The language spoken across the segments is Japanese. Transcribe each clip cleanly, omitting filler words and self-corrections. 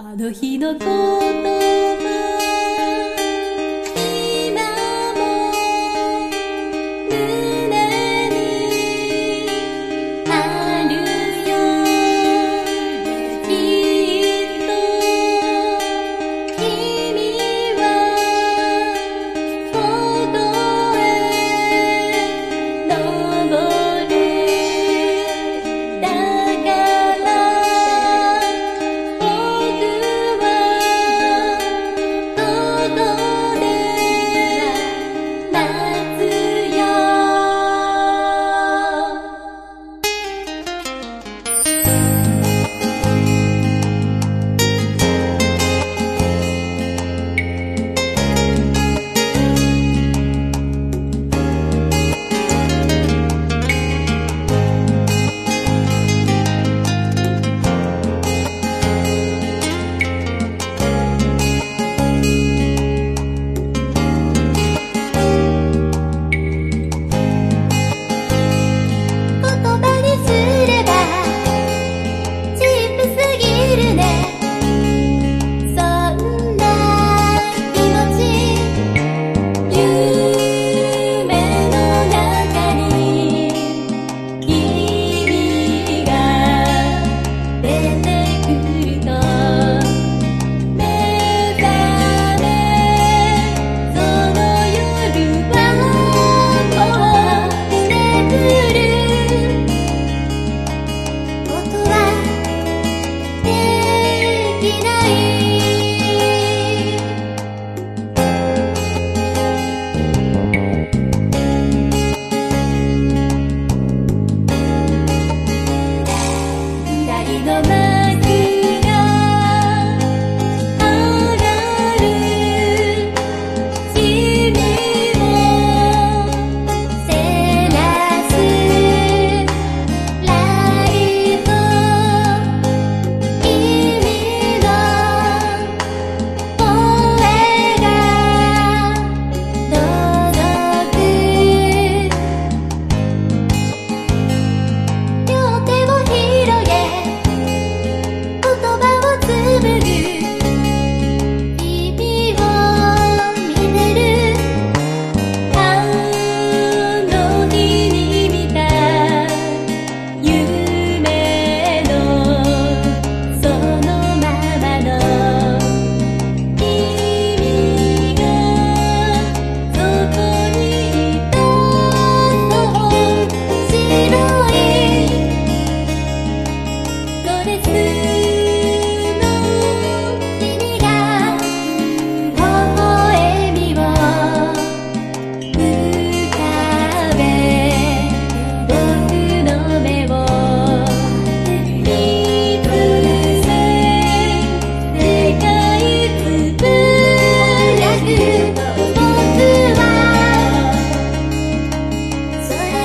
あの日のことは今も胸にあるよ。きっと君はここへ登る。だから僕はここで待つよ。言葉にすればチープすぎるね。そんな気持ち夢の中に君が出てくると目覚めその夜はもう眠る。音はできない。光の幕が上がる。君を照らすライト。君の声が届く。両手を広げ言葉を紡ぐ。君を見てる。あの日に見た夢のそのままの君がそこにいた。そう白いドレスの君が微笑みを浮かべ僕の目を見つめ世界つぶやく。僕はそれ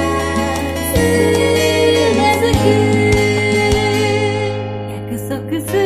にうなずく。約束す